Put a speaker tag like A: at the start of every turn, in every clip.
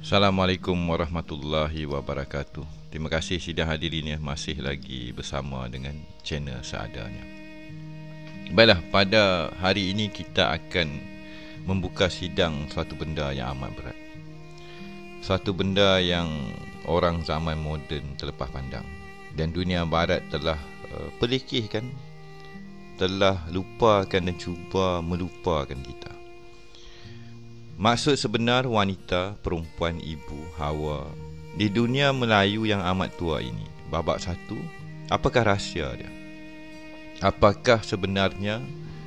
A: Assalamualaikum warahmatullahi wabarakatuh. Terima kasih sidang hadirin yang masih lagi bersama dengan channel seadanya. Baiklah, pada hari ini kita akan membuka sidang suatu benda yang amat berat. Suatu benda yang orang zaman moden terlepas pandang dan dunia barat telah pelekehkan, telah lupakan dan cuba melupakan kita. Maksud sebenar wanita, perempuan, ibu, Hawa di dunia Melayu yang amat tua ini. Babak satu, apakah rahsia dia? Apakah sebenarnya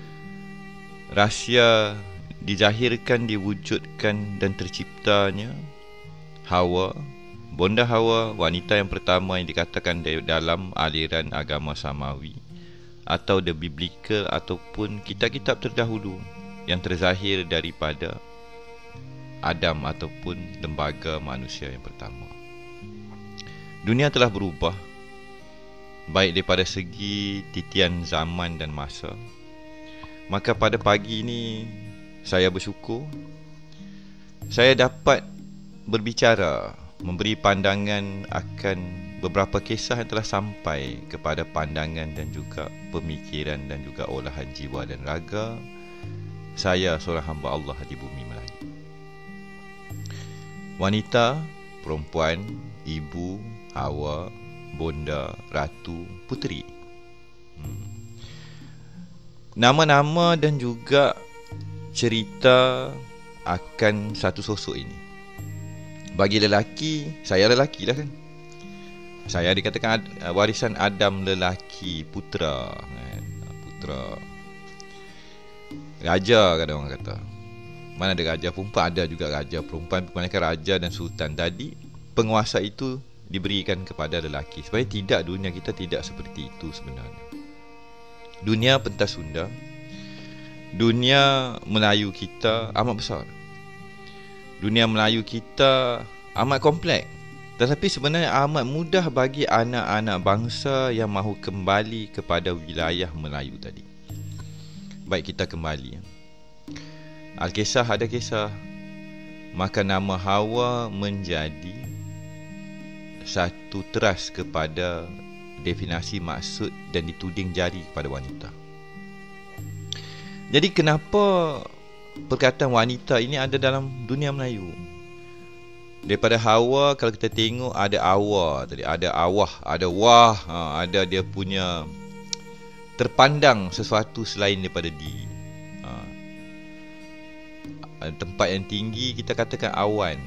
A: rahsia dizahirkan, diwujudkan dan terciptanya Hawa, Bonda Hawa, wanita yang pertama yang dikatakan dalam aliran agama Samawi atau the biblical ataupun kitab-kitab terdahulu yang terzahir daripada Adam ataupun lembaga manusia yang pertama. Dunia telah berubah, baik daripada segi titian zaman dan masa. Maka pada pagi ini saya bersyukur saya dapat berbicara, memberi pandangan akan beberapa kisah yang telah sampai kepada pandangan dan juga pemikiran dan juga olahan jiwa dan raga saya, seorang hamba Allah di bumi Melayu. Wanita, perempuan, ibu, Hawa, bonda, ratu, puteri. Nama-nama dan juga cerita akan satu sosok ini. Bagi lelaki, saya lelaki lah kan. Saya dikatakan warisan Adam lelaki, putera kan? Putera raja kan orang kata. Mana ada raja perempuan, ada juga raja perempuan. Kebanyakan raja dan sultan tadi, penguasa itu diberikan kepada lelaki. Sebenarnya tidak, dunia kita tidak seperti itu sebenarnya. Dunia pentas sunda, dunia Melayu kita amat besar. Dunia Melayu kita amat kompleks. Tetapi sebenarnya amat mudah bagi anak-anak bangsa yang mahu kembali kepada wilayah Melayu tadi. Baik, kita kembali. Al-Kisah ada kisah. Maka nama Hawa menjadi satu teras kepada definasi maksud dan dituding jari kepada wanita. Jadi kenapa perkataan wanita ini ada dalam dunia Melayu? Daripada Hawa, kalau kita tengok ada awa tadi, ada awah, ada wah, ada dia punya terpandang sesuatu selain daripada di. Tempat yang tinggi kita katakan awan.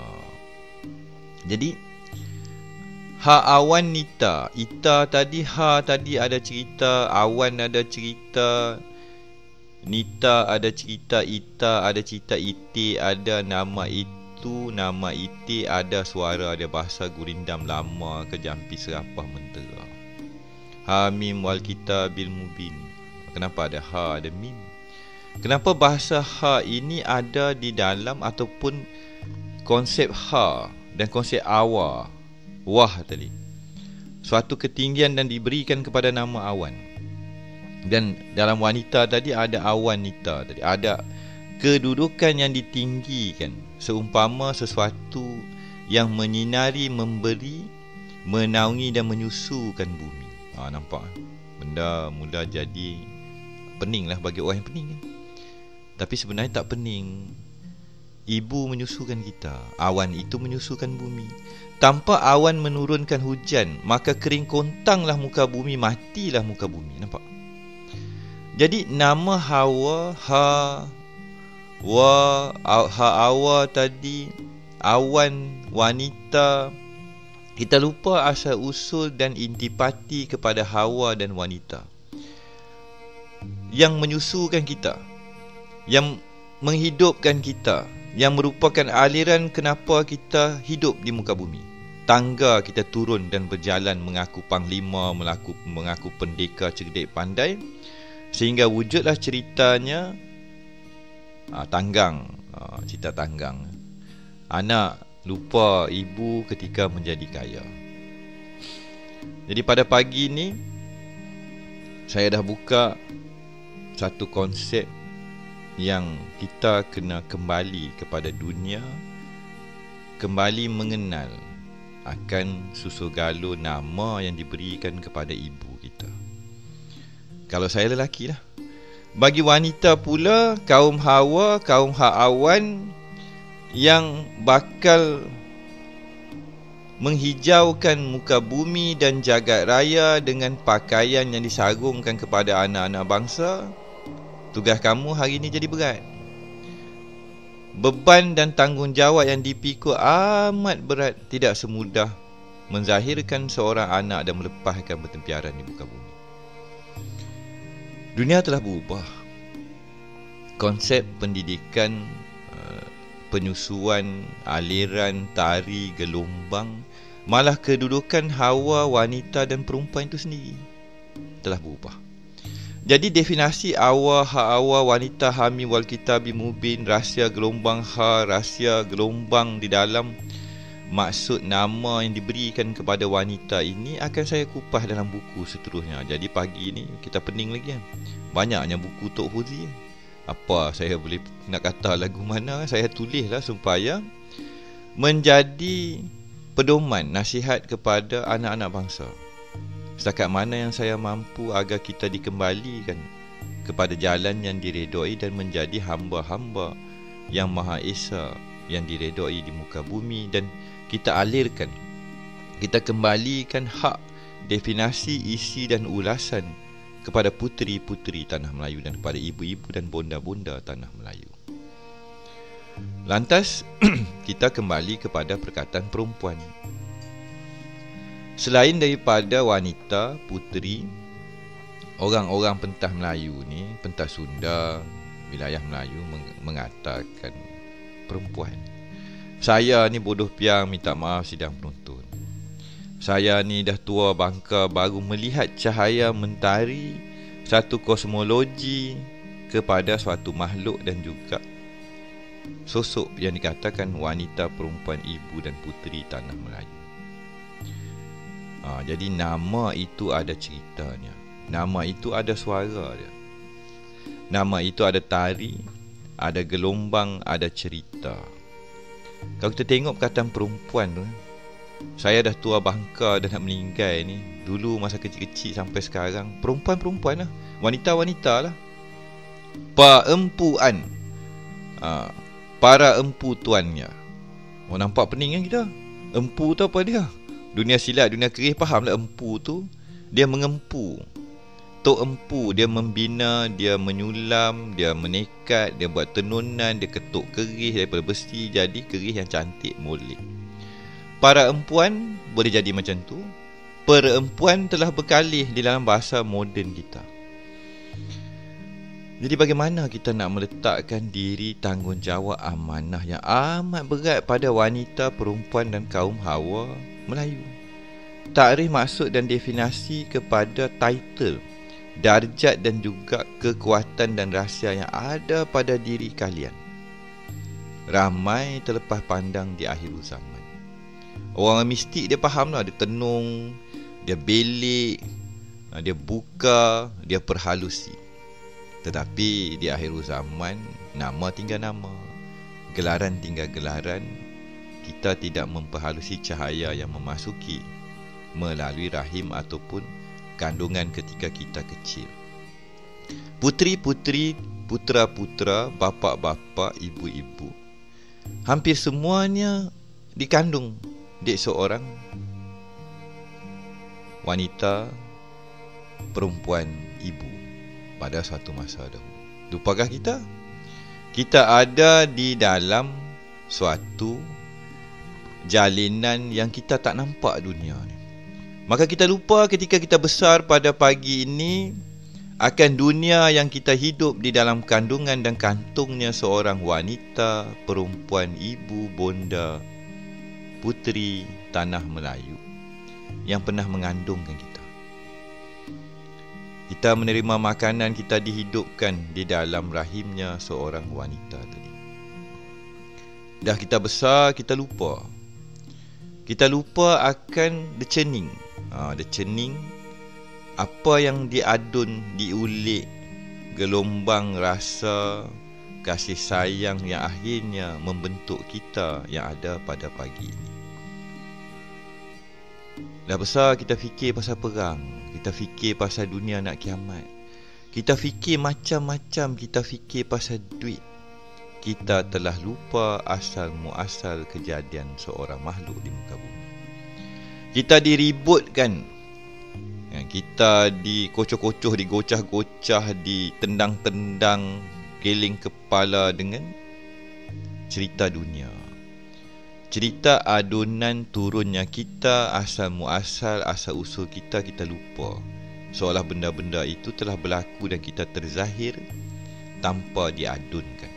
A: Jadi ha awan nita, ita tadi, ha tadi ada cerita, awan ada cerita, nita ada cerita, ita ada cerita, iti ada nama itu, nama iti ada suara, ada bahasa gurindam lama, kejampi serapah mentera. Ha mim wal kitabil mubin. Kenapa ada ha, ada mim? Kenapa bahasa ha ini ada di dalam ataupun konsep ha dan konsep awa, wah tadi, suatu ketinggian dan diberikan kepada nama awan. Dan dalam wanita tadi ada awan nita tadi, ada kedudukan yang ditinggikan, seumpama sesuatu yang menyinari, memberi, menaungi dan menyusukan bumi. Nampak benda mula jadi pening lah bagi orang yang pening kan? Tapi sebenarnya tak pening. Ibu menyusukan kita, awan itu menyusukan bumi. Tanpa awan menurunkan hujan, maka kering kontanglah muka bumi, matilah muka bumi. Nampak? Jadi nama Hawa, ha, wa, ha awa tadi, awan, wanita. Kita lupa asal usul dan intipati kepada Hawa dan wanita yang menyusukan kita, yang menghidupkan kita, yang merupakan aliran kenapa kita hidup di muka bumi. Tangga kita turun dan berjalan mengaku panglima, mengaku pendekar cerdik pandai, sehingga wujudlah ceritanya tanggang, cerita tanggang. Anak lupa ibu ketika menjadi kaya. Jadi pada pagi ini saya dah buka satu konsep yang kita kena kembali kepada dunia kembali mengenal akan susul galur nama yang diberikan kepada ibu kita. Kalau saya lelaki lah. Bagi wanita pula, kaum Hawa, kaum Ha'awan yang bakal menghijaukan muka bumi dan jagat raya dengan pakaian yang disarungkan kepada anak-anak bangsa, tugas kamu hari ini jadi berat. Beban dan tanggungjawab yang dipikul amat berat, tidak semudah menzahirkan seorang anak dan melepaskan bertempiaran di muka bumi. Dunia telah berubah. Konsep pendidikan, penyusuan, aliran, tari, gelombang, malah kedudukan Hawa, wanita dan perempuan itu sendiri telah berubah. Jadi definisi awa, ha'awa, wanita, hami, wal kitabi mubin, rahsia gelombang ha, rahsia gelombang di dalam maksud nama yang diberikan kepada wanita ini akan saya kupas dalam buku seterusnya. Jadi pagi ini kita pening lagi kan. Banyaknya buku Tok Fuzi. Apa saya boleh nak kata lagu mana, saya tulislah supaya menjadi pedoman nasihat kepada anak-anak bangsa. Setakat mana yang saya mampu agar kita dikembalikan kepada jalan yang diredoi dan menjadi hamba-hamba yang Maha Esa yang diredoi di muka bumi, dan kita alirkan, kita kembalikan hak, definisi, isi dan ulasan kepada puteri-puteri tanah Melayu dan kepada ibu-ibu dan bonda-bonda tanah Melayu. Lantas kita kembali kepada perkataan perempuan. Selain daripada wanita, puteri, orang-orang pentah Melayu ni, pentah Sunda, wilayah Melayu mengatakan perempuan. Saya ni bodoh piang, minta maaf sidang penonton. Saya ni dah tua bangka, baru melihat cahaya mentari satu kosmologi kepada suatu makhluk dan juga sosok yang dikatakan wanita, perempuan, ibu dan puteri tanah Melayu. Jadi nama itu ada ceritanya. Nama itu ada suara dia. Nama itu ada tari, ada gelombang, ada cerita. Kalau kita tengok perkataan perempuan tu, saya dah tua bangka dan nak meninggal ni, dulu masa kecil-kecil sampai sekarang, perempuan-perempuan lah, wanita-wanita lah. Perempuan, para empu tuannya. Nampak pening kan kita? Empu tu apa dia? Dunia silat, dunia keris faham lah empu tu. Dia mengempu. Tok empu, dia membina, dia menyulam, dia menekat, dia buat tenunan, dia ketuk keris daripada besi jadi keris yang cantik, molek. Para empuan boleh jadi macam tu. Perempuan telah berkalih di dalam bahasa moden kita. Jadi bagaimana kita nak meletakkan diri tanggungjawab amanah yang amat berat pada wanita, perempuan dan kaum Hawa Melayu. Takrif maksud dan definisi kepada title, darjat dan juga kekuatan dan rahsia yang ada pada diri kalian. Ramai terlepas pandang di akhir zaman. Orang mistik dia faham lah, dia tenung, dia belik, dia buka, dia perhalusi. Tetapi di akhir zaman, nama tinggal nama, gelaran tinggal gelaran. Kita tidak memperhalusi cahaya yang memasuki melalui rahim ataupun kandungan ketika kita kecil. Puteri-puteri, putera-putera, bapa-bapa, ibu-ibu, hampir semuanya dikandung dek seorang wanita, perempuan, ibu pada suatu masa dahulu. Lupakah kita? Kita ada di dalam suatu jalinan yang kita tak nampak dunia ni. Maka kita lupa ketika kita besar pada pagi ini akan dunia yang kita hidup di dalam kandungan dan kantungnya seorang wanita, perempuan, ibu, bonda, puteri tanah Melayu yang pernah mengandungkan kita. Kita menerima makanan, kita dihidupkan di dalam rahimnya seorang wanita tadi. Dah kita besar, kita lupa. Kita lupa akan decening. Decening, apa yang diadun, diulik, gelombang rasa, kasih sayang yang akhirnya membentuk kita yang ada pada pagi ini. Dah besar kita fikir pasal perang, kita fikir pasal dunia nak kiamat, kita fikir macam-macam, kita fikir pasal duit. Kita telah lupa asal muasal kejadian seorang makhluk di muka bumi. Kita diributkan, kita dikocoh-kocoh, digocah-gocah, ditendang-tendang, keling kepala dengan cerita dunia. Cerita adunan turunnya kita, asal muasal, asal usul kita lupa. Seolah benda-benda itu telah berlaku dan kita terzahir tanpa diadunkan.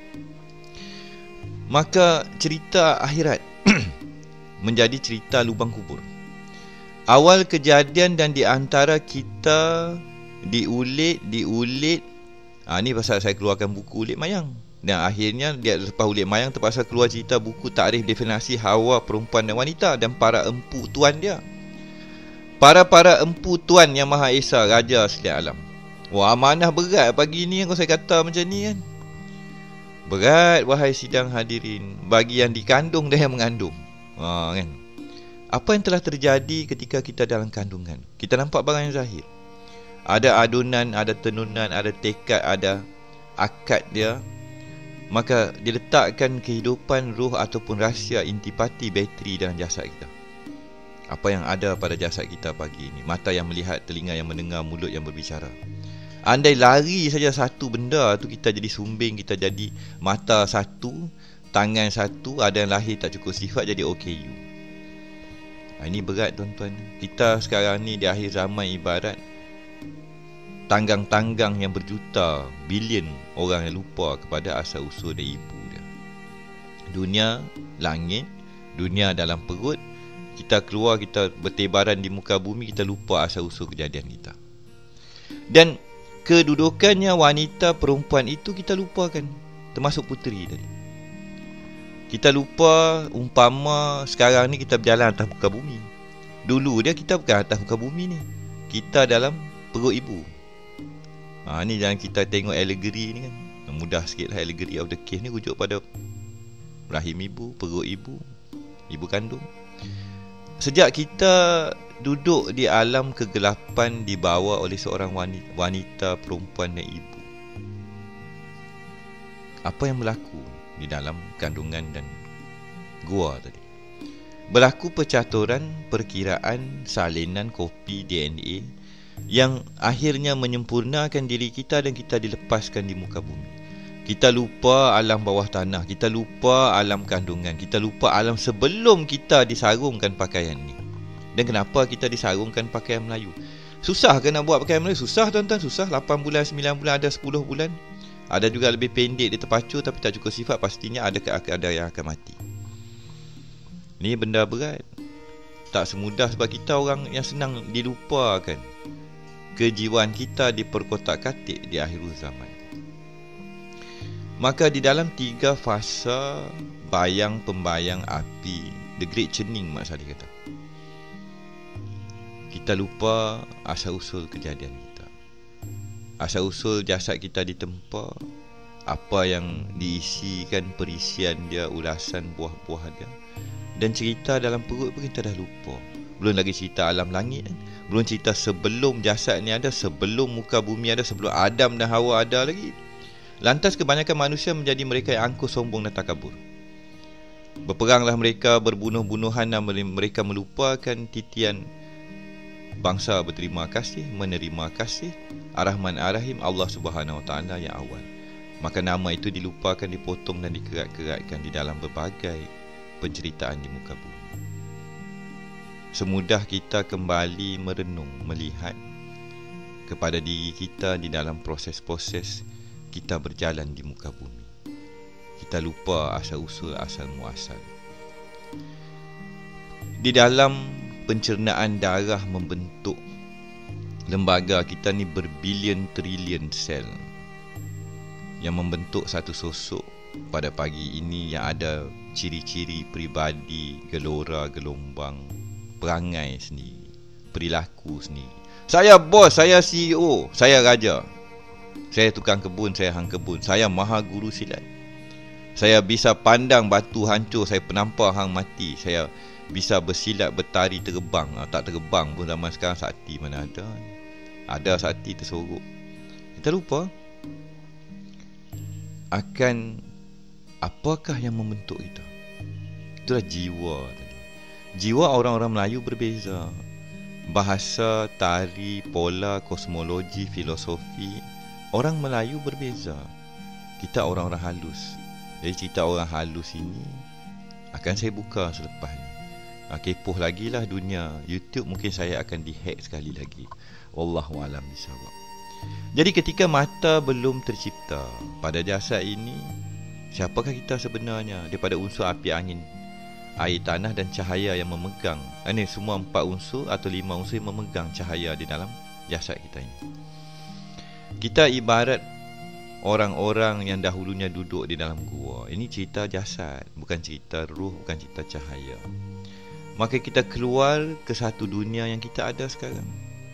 A: Maka cerita akhirat menjadi cerita lubang kubur. Awal kejadian dan di antara kita diulit. Ni pasal saya keluarkan buku Ulit Mayang. Dan akhirnya dia lepas Ulit Mayang terpaksa keluar cerita buku Takrif Definasi Hawa Perempuan dan Wanita dan para empu tuan dia. Para empu tuan yang Maha Esa, Raja sekalian alam. Wah, amanah berat pagi ni yang saya kata macam ni kan. Berat wahai sidang hadirin, bagi yang dikandung dan yang mengandung. Kan. Apa yang telah terjadi ketika kita dalam kandungan? Kita nampak barang yang zahir. Ada adunan, ada tenunan, ada tekad, ada akad dia. Maka diletakkan kehidupan ruh ataupun rahsia intipati bateri dalam jasad kita. Apa yang ada pada jasad kita pagi ini? Mata yang melihat, telinga yang mendengar, mulut yang berbicara. Andai lari saja satu benda tu, kita jadi sumbing, kita jadi mata satu, tangan satu, ada yang lahir tak cukup sifat jadi OKU. Ini berat tuan-tuan. Kita sekarang ni di akhir zaman ibarat tanggang-tanggang yang berjuta, bilion orang yang lupa kepada asal usul dan ibu dia. Dunia, langit, dunia dalam perut. Kita keluar, kita bertebaran di muka bumi, kita lupa asal usul kejadian kita. Dan kedudukannya wanita perempuan itu kita lupakan, termasuk puteri tadi. Kita lupa umpama sekarang ni kita berjalan atas muka bumi. Dulu dia kita bukan atas muka bumi ni, kita dalam perut ibu. Ni jangan kita tengok alegori ni kan. Mudah sikit lah alegori of the case ni, rujuk pada rahim ibu, perut ibu, ibu kandung. Sejak kita duduk di alam kegelapan dibawa oleh seorang wanita, perempuan dan ibu, apa yang berlaku di dalam kandungan dan gua tadi? Berlaku percaturan, perkiraan, salinan kopi DNA yang akhirnya menyempurnakan diri kita dan kita dilepaskan di muka bumi. Kita lupa alam bawah tanah, kita lupa alam kandungan, kita lupa alam sebelum kita disarungkan pakaian ni. Dan kenapa kita disarungkan pakaian Melayu? Susah ke nak buat pakaian Melayu? Susah tuan-tuan, susah. 8 bulan, 9 bulan, ada 10 bulan. Ada juga lebih pendek, dia terpacu tapi tak cukup sifat, pastinya ada yang akan mati. Ni benda berat. Tak semudah sebab kita orang yang senang dilupakan. Kejiwaan kita diperkotak-katik di akhir zaman. Maka di dalam 3 fasa bayang pembayang api, the great churning Mak Saleh kata, kita lupa asal usul kejadian kita. Asal usul jasad kita ditempa, apa yang diisikan perisian dia, ulasan buah-buah dia, dan cerita dalam perut pun kita dah lupa. Belum lagi cerita alam langit, belum cerita sebelum jasad ni ada, sebelum muka bumi ada, sebelum Adam dan Hawa ada lagi. Lantas kebanyakan manusia menjadi mereka yang angkuh, sombong dan takabur. Berperanglah mereka, berbunuh-bunuhan, dan mereka melupakan titian bangsa berterima kasih, menerima kasih, Ar-Rahman Ar-Rahim, Allah Subhanahu Wa Taala yang awal. Maka nama itu dilupakan, dipotong dan dikerat-keratkan di dalam berbagai penceritaan di muka bumi. Semudah kita kembali merenung, melihat kepada diri kita di dalam proses-proses kita berjalan di muka bumi. Kita lupa asal-usul, asal muasal. Di dalam pencernaan darah membentuk lembaga kita ni berbilion trilion sel yang membentuk satu sosok pada pagi ini yang ada ciri-ciri peribadi, gelora, gelombang, perangai sendiri, perilaku sendiri. Saya bos, saya CEO, saya raja. Saya tukang kebun, saya hang kebun. Saya maha guru silat. Saya bisa pandang batu hancur, saya penampak hang mati. Saya bisa bersilat, bertari, terbang. Tak terbang pun zaman sekarang sakti mana ada. Ada sakti tersorok. Kita lupa akan apakah yang membentuk kita. Itulah jiwa tadi. Jiwa orang-orang Melayu berbeza. Bahasa, tari, pola, kosmologi, filosofi orang Melayu berbeza. Kita orang-orang halus. Jadi cerita orang halus ini akan saya buka selepas ni. Kepoh lagi lah dunia YouTube, mungkin saya akan dihack sekali lagi. Wallahualam bisawab. Jadi ketika mata belum tercipta pada jasad ini, siapakah kita sebenarnya daripada unsur api, angin, air, tanah dan cahaya yang memegang. Ini semua 4 unsur atau 5 unsur yang memegang cahaya di dalam jasad kita ini. Kita ibarat orang-orang yang dahulunya duduk di dalam gua. Ini cerita jasad, bukan cerita ruh, bukan cerita cahaya. Maka kita keluar ke satu dunia yang kita ada sekarang.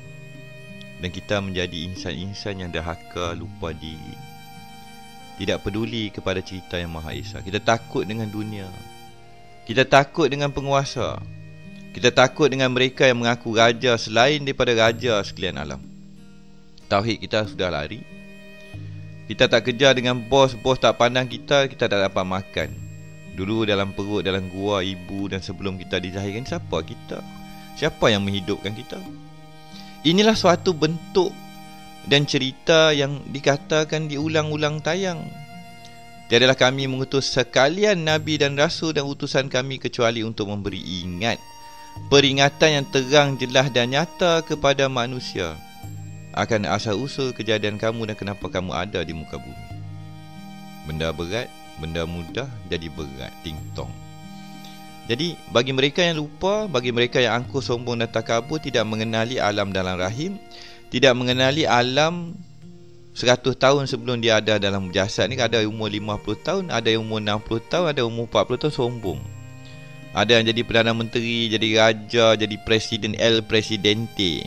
A: Dan kita menjadi insan-insan yang dahaka, lupa diri, tidak peduli kepada cerita yang Maha Esa. Kita takut dengan dunia. Kita takut dengan penguasa. Kita takut dengan mereka yang mengaku raja selain daripada raja sekalian alam. Tauhid kita sudah lari. Kita tak kejar dengan bos tak pandang kita, kita tak dapat makan. Dulu dalam perut, dalam gua ibu dan sebelum kita dilahirkan, siapa kita? Siapa yang menghidupkan kita? Inilah suatu bentuk dan cerita yang dikatakan diulang-ulang tayang. Tiadalah kami mengutus sekalian Nabi dan Rasul dan utusan kami kecuali untuk memberi peringatan yang terang, jelas dan nyata kepada manusia akan asal-usul kejadian kamu dan kenapa kamu ada di muka bumi. Benda berat, benda mudah jadi berat, ting-tong. Jadi bagi mereka yang lupa, bagi mereka yang angkuh, sombong dan takabur, tidak mengenali alam dalam rahim, tidak mengenali alam 100 tahun sebelum dia ada dalam jasad ni. Ada umur 50 tahun, ada yang umur 60 tahun, ada umur 40 tahun, sombong. Ada yang jadi Perdana Menteri, jadi Raja, jadi Presiden, El Presidente.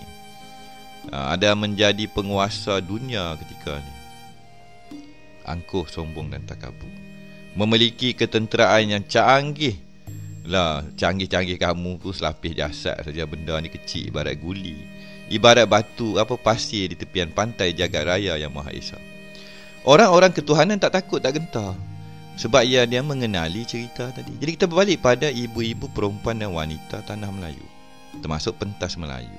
A: Ada menjadi penguasa dunia ketika ni. Angkuh, sombong dan takabur. Memiliki ketenteraan yang canggih. Lah, canggih-canggih kamu tu selapis jasad saja. Benda ni kecil, ibarat guli, ibarat batu pasir di tepian pantai jagat raya yang Maha Esa. Orang-orang ketuhanan tak takut, tak gentar, sebab dia mengenali cerita tadi. Jadi kita berbalik pada ibu-ibu, perempuan dan wanita tanah Melayu, termasuk pentas Melayu.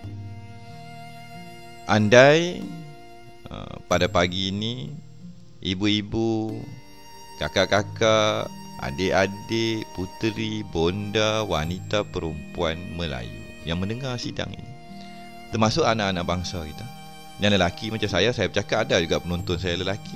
A: Andai pada pagi ini ibu-ibu, kakak-kakak, adik-adik, puteri, bonda, wanita, perempuan Melayu yang mendengar sidang ini, termasuk anak-anak bangsa kita, yang lelaki macam saya bercakap, ada juga penonton saya lelaki.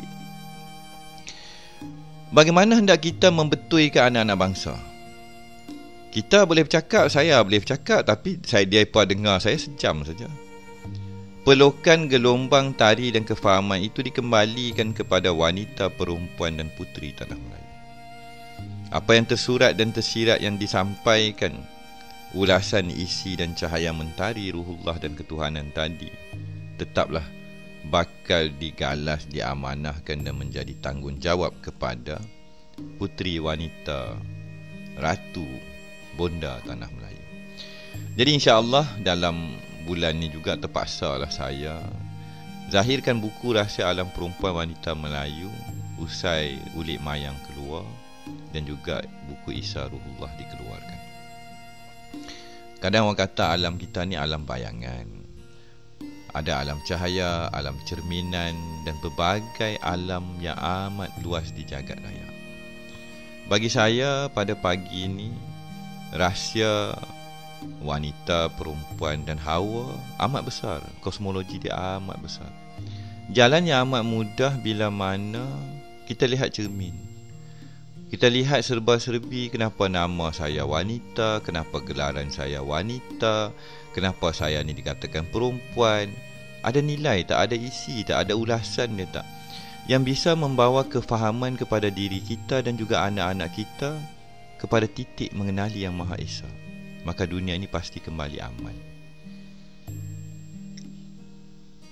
A: Bagaimana hendak kita membetulkan anak-anak bangsa? Kita boleh bercakap, saya boleh bercakap, tapi mereka dengar saya sejam saja. Pelukan gelombang tari dan kefahaman itu dikembalikan kepada wanita, perempuan dan puteri tanah Melayu. Apa yang tersurat dan tersirat yang disampaikan, ulasan isi dan cahaya mentari ruhullah dan ketuhanan tadi, tetaplah bakal digalas, diamanahkan dan menjadi tanggungjawab kepada puteri, wanita, ratu, bonda tanah Melayu. Jadi insya-Allah dalam bulan ni juga terpaksalah saya zahirkan buku Rahsia Alam Perempuan Wanita Melayu usai Ulik Mayang keluar, dan juga buku Isa Ruhullah dikeluarkan. Kadang orang kata alam kita ni alam bayangan. Ada alam cahaya, alam cerminan dan berbagai alam yang amat luas di jagat raya. Bagi saya pada pagi ini, rahsia wanita, perempuan dan Hawa amat besar. Kosmologi dia amat besar. Jalan yang amat mudah bila mana kita lihat cermin. Kita lihat serba-serbi, kenapa nama saya wanita, kenapa gelaran saya wanita, kenapa saya ni dikatakan perempuan. Ada nilai tak, ada isi tak, ada ulasan dia tak, yang bisa membawa kefahaman kepada diri kita dan juga anak-anak kita kepada titik mengenali Yang Maha Esa. Maka dunia ini pasti kembali aman.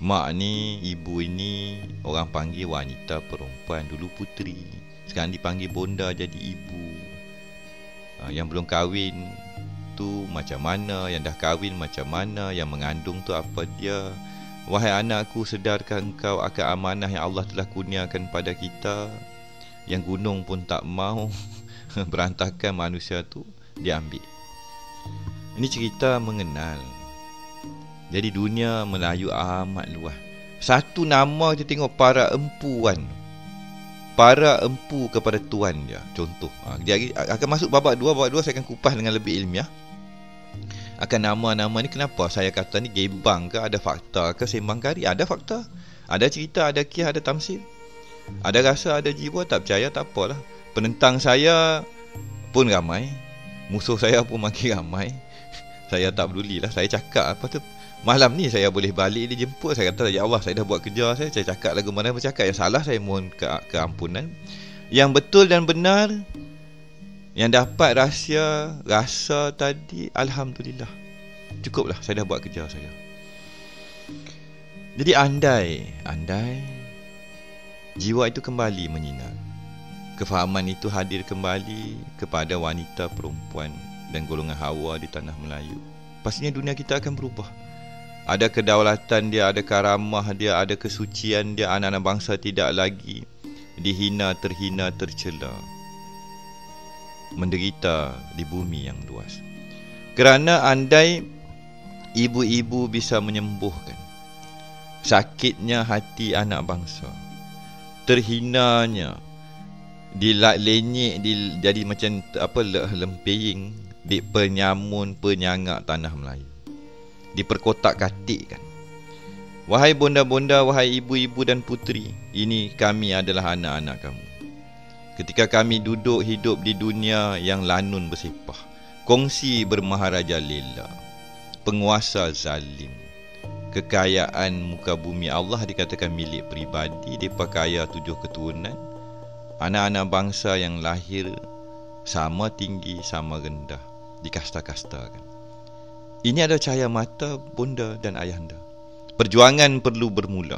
A: Mak ni, ibu ini orang panggil wanita perempuan, dulu puteri. Sekarang dipanggil bonda jadi ibu. Yang belum kahwin tu macam mana, yang dah kahwin macam mana, yang mengandung tu apa dia. Wahai anakku, sedarkah engkau akan amanah yang Allah telah kurniakan pada kita? Yang gunung pun tak mau berantakan manusia tu diambil. Ini cerita mengenal. Jadi dunia Melayu amat luas. Satu nama kita tengok para empuan. Para empu kepada tuan dia. Contoh. Dia akan masuk babak dua saya akan kupas dengan lebih ilmiah. Akan nama-nama ni, kenapa saya kata ni gebang ke, ada fakta ke, sembang kari? Ada fakta, ada cerita, ada kisah, ada tamsil. Ada rasa, ada jiwa, tak percaya tak apalah. Penentang saya pun ramai, musuh saya pun makin ramai. Saya tak pedulilah. Saya cakap apa tu, malam ni saya boleh balik dia jemput, saya kata ya Allah, saya dah buat kerja saya cakap lagu mana bercakap, yang salah saya mohon keampunan. Yang betul dan benar, yang dapat rasa tadi, alhamdulillah, cukuplah, saya dah buat kerja saya. Jadi andai jiwa itu kembali menyinar, kefahaman itu hadir kembali kepada wanita, perempuan dan golongan Hawa di tanah Melayu, pastinya dunia kita akan berubah. Ada kedaulatan dia, ada karamah dia, ada kesucian dia. Anak-anak bangsa tidak lagi dihina, terhina, tercela, menderita di bumi yang luas. Kerana andai ibu-ibu bisa menyembuhkan sakitnya hati anak bangsa, terhinanya, dilenyek, jadi macam lempering, di penyamun, penyangak tanah Melayu, diperkotak-katikkan. Wahai bonda-bonda, wahai ibu-ibu dan puteri, ini kami adalah anak-anak kamu. Ketika kami duduk hidup di dunia yang lanun bersepah, kongsi bermaharaja lela, penguasa zalim, kekayaan muka bumi Allah dikatakan milik peribadi, mereka kaya 7 keturunan. Anak-anak bangsa yang lahir sama tinggi, sama rendah, dikasta-kastakan. Ini adalah cahaya mata bonda dan ayahanda. Perjuangan perlu bermula.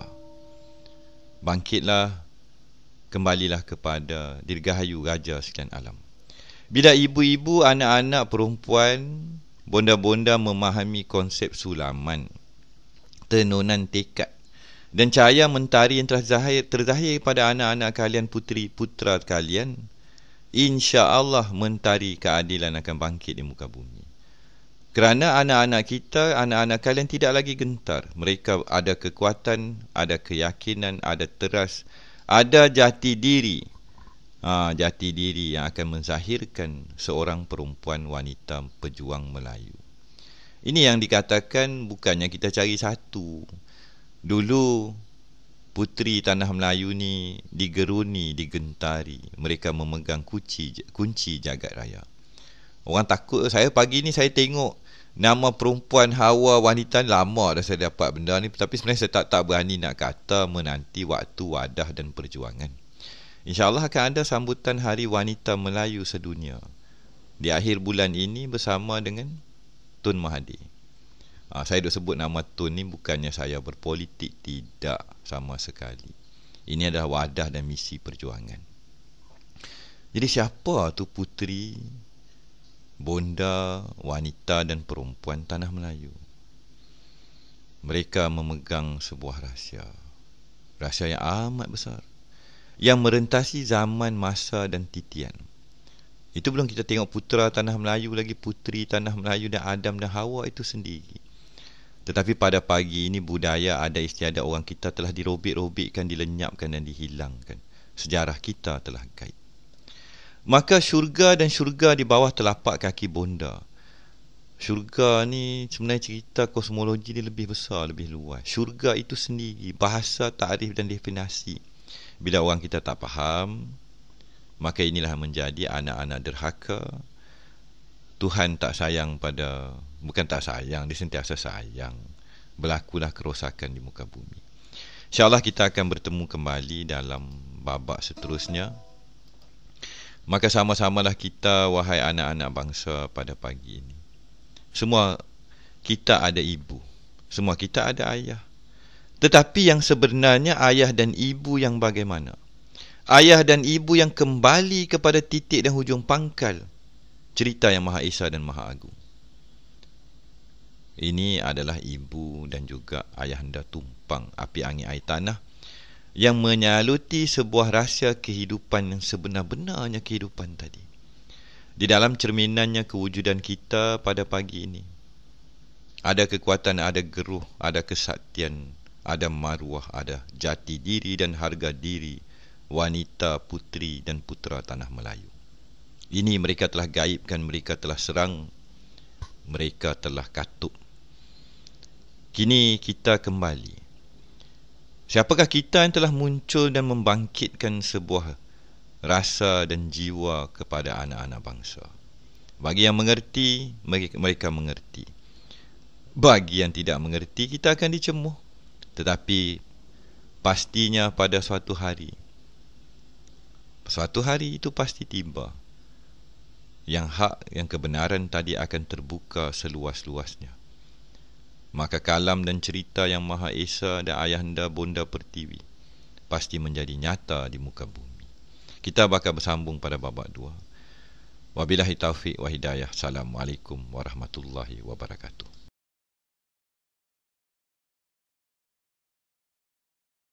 A: Bangkitlah, kembalilah kepada dirgahayu Raja sekian alam. Bila ibu-ibu, anak-anak, perempuan, bonda-bonda memahami konsep sulaman, tenunan tekad dan cahaya mentari yang terzahir pada anak-anak kalian, puteri-putra kalian, insya-Allah mentari keadilan akan bangkit di muka bumi. Kerana anak-anak kita, anak-anak kalian tidak lagi gentar. Mereka ada kekuatan, ada keyakinan, ada teras, ada jati diri. Jati diri yang akan menzahirkan seorang perempuan wanita pejuang Melayu. Ini yang dikatakan bukannya kita cari satu. Dulu puteri tanah Melayu ni digeruni, digentari. Mereka memegang kunci jagat raya. Orang takut. Saya pagi ni saya tengok nama perempuan Hawa, wanita, lama dah saya dapat benda ni, tapi sebenarnya saya tak berani nak kata, menanti waktu, wadah dan perjuangan. InsyaAllah akan ada sambutan Hari Wanita Melayu sedunia di akhir bulan ini bersama dengan Tun Mahathir. Saya dah sebut nama Tun ni bukannya saya berpolitik, tidak sama sekali. Ini adalah wadah dan misi perjuangan. Jadi siapa tu puteri, bonda, wanita dan perempuan tanah Melayu? Mereka memegang sebuah rahsia. Rahsia yang amat besar, yang merentasi zaman, masa dan titian. Itu belum kita tengok putera tanah Melayu lagi, puteri tanah Melayu dan Adam dan Hawa itu sendiri. Tetapi pada pagi ini budaya ada istiadat orang kita telah dirobek-robekkan, dilenyapkan dan dihilangkan. Sejarah kita telah gaib. Maka syurga dan syurga di bawah telapak kaki bonda. Syurga ni sebenarnya cerita kosmologi ni lebih besar, lebih luas. Syurga itu sendiri, bahasa, takrif dan definisi. Bila orang kita tak faham, maka inilah menjadi anak-anak derhaka. Tuhan tak sayang pada, bukan tak sayang, dia sentiasa sayang. Berlakulah kerosakan di muka bumi. InsyaAllah kita akan bertemu kembali dalam babak seterusnya. Maka sama-samalah kita, wahai anak-anak bangsa, pada pagi ini. Semua kita ada ibu, semua kita ada ayah. Tetapi yang sebenarnya ayah dan ibu yang bagaimana? Ayah dan ibu yang kembali kepada titik dan hujung pangkal cerita yang Maha Esa dan Maha Agung. Ini adalah ibu dan juga ayahanda tumpang api angin air tanah yang menyaluti sebuah rahsia kehidupan yang sebenar-benarnya kehidupan tadi. Di dalam cerminannya kewujudan kita pada pagi ini, ada kekuatan, ada geruh, ada kesaktian, ada maruah, ada jati diri dan harga diri wanita, puteri dan putera tanah Melayu. Ini mereka telah gaibkan, mereka telah serang, mereka telah katuk. Kini kita kembali. Siapakah kita yang telah muncul dan membangkitkan sebuah rasa dan jiwa kepada anak-anak bangsa? Bagi yang mengerti, mereka mengerti. Bagi yang tidak mengerti, kita akan dicemuh. Tetapi pastinya pada suatu hari itu pasti tiba, yang hak, yang kebenaran tadi akan terbuka seluas-luasnya. Maka kalam dan cerita yang Maha Esa dan Ayahanda Bonda Pertiwi pasti menjadi nyata di muka bumi. Kita bakal bersambung pada babak 2. Wabillahi taufiq wa hidayah. Assalamualaikum warahmatullahi wabarakatuh.